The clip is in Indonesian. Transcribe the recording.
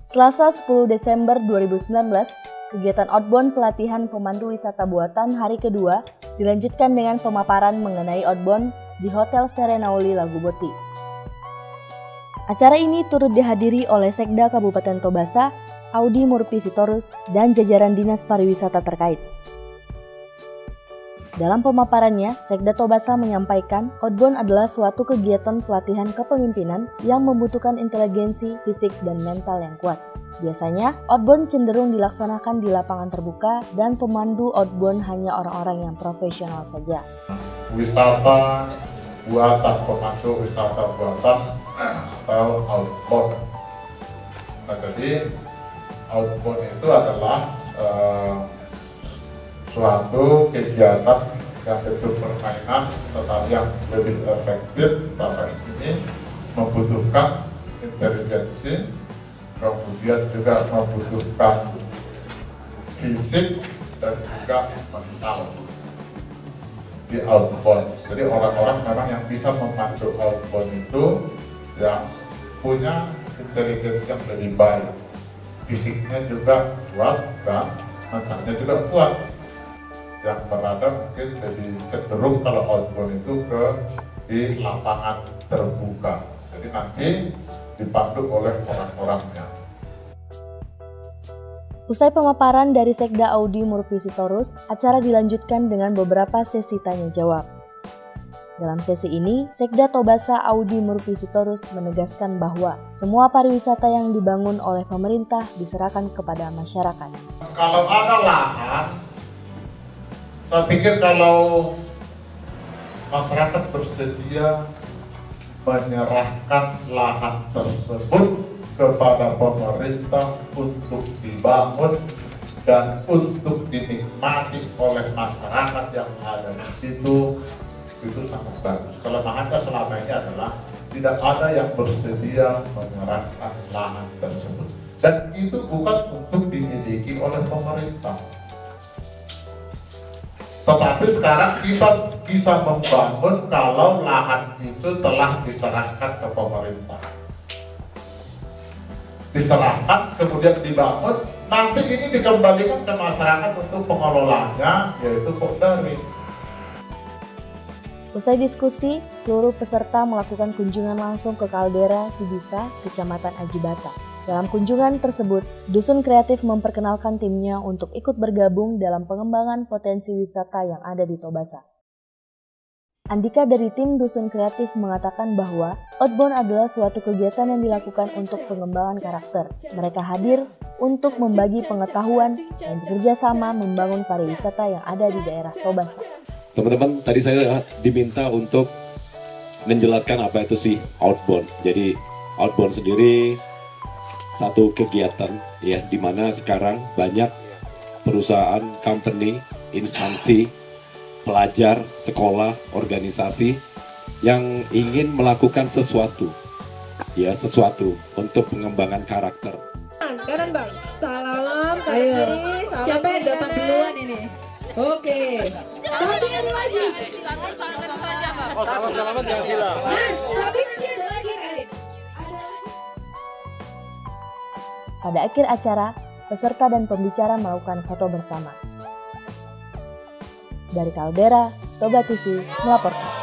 Selasa 10 Desember 2019, kegiatan outbound pelatihan pemandu wisata buatan hari kedua dilanjutkan dengan pemaparan mengenai outbound di Hotel Serenauli Laguboti. Acara ini turut dihadiri oleh Sekda Kabupaten Tobasa, Audi Murpi Sitorus, dan jajaran Dinas Pariwisata terkait. Dalam pemaparannya, Sekda Tobasa menyampaikan outbound adalah suatu kegiatan pelatihan kepemimpinan yang membutuhkan inteligensi, fisik, dan mental yang kuat. Biasanya, outbound cenderung dilaksanakan di lapangan terbuka dan pemandu outbound hanya orang-orang yang profesional saja. Wisata buatan, pemandu wisata buatan atau outbound. Nah, jadi outbound itu adalah suatu kegiatan yang bentuk permainan tetapi yang lebih efektif. Pada ini membutuhkan inteligensi, kemudian juga membutuhkan fisik dan juga mental di outbound. Jadi orang-orang memang yang bisa memandu outbound itu yang punya inteligensi yang lebih baik, fisiknya juga kuat dan mentalnya juga kuat. Yang berada mungkin lebih cenderung kalau outbound itu di lapangan terbuka. Jadi nanti dipandu oleh orang-orangnya. Usai pemaparan dari Sekda Audi Murpi Sitorus, acara dilanjutkan dengan beberapa sesi tanya jawab. Dalam sesi ini, Sekda Tobasa Audi Murpi Sitorus menegaskan bahwa semua pariwisata yang dibangun oleh pemerintah diserahkan kepada masyarakat. Kalau ada lahan, saya pikir kalau masyarakat bersedia menyerahkan lahan tersebut kepada pemerintah untuk dibangun dan untuk dinikmati oleh masyarakat yang ada di situ, itu sangat bagus. Kelemahannya selama ini adalah tidak ada yang bersedia menyerahkan lahan tersebut, dan itu bukan untuk dimiliki oleh pemerintah. Tetapi sekarang kita bisa membangun kalau lahan itu telah diserahkan ke pemerintah. Diserahkan, kemudian dibangun, nanti ini dikembalikan ke masyarakat untuk pengelolanya, yaitu Kopdari. Usai diskusi, seluruh peserta melakukan kunjungan langsung ke kaldera Sibisa, Kecamatan Ajibata. Dalam kunjungan tersebut, Dusun Kreatif memperkenalkan timnya untuk ikut bergabung dalam pengembangan potensi wisata yang ada di Tobasa. Andika dari tim Dusun Kreatif mengatakan bahwa outbound adalah suatu kegiatan yang dilakukan untuk pengembangan karakter. Mereka hadir untuk membagi pengetahuan dan bekerja sama membangun pariwisata yang ada di daerah Tobasa. Teman-teman, tadi saya diminta untuk menjelaskan apa itu sih outbound. Jadi outbound sendiri satu kegiatan ya, di mana sekarang banyak perusahaan, company, instansi, pelajar, sekolah, organisasi yang ingin melakukan sesuatu untuk pengembangan karakter. Kanan bang, salam, ayo. Salam siapa yang dapat duluan ini? Oke, satu yang lagi. Salam-salaman jangan hilang. Tapi nanti ada lagi Karin. Pada akhir acara, peserta dan pembicara melakukan foto bersama. Dari Kaldera, Toba TV melaporkan.